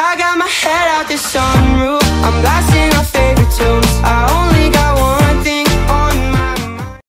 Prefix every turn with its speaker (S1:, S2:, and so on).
S1: I got my head out the sunroof, I'm blasting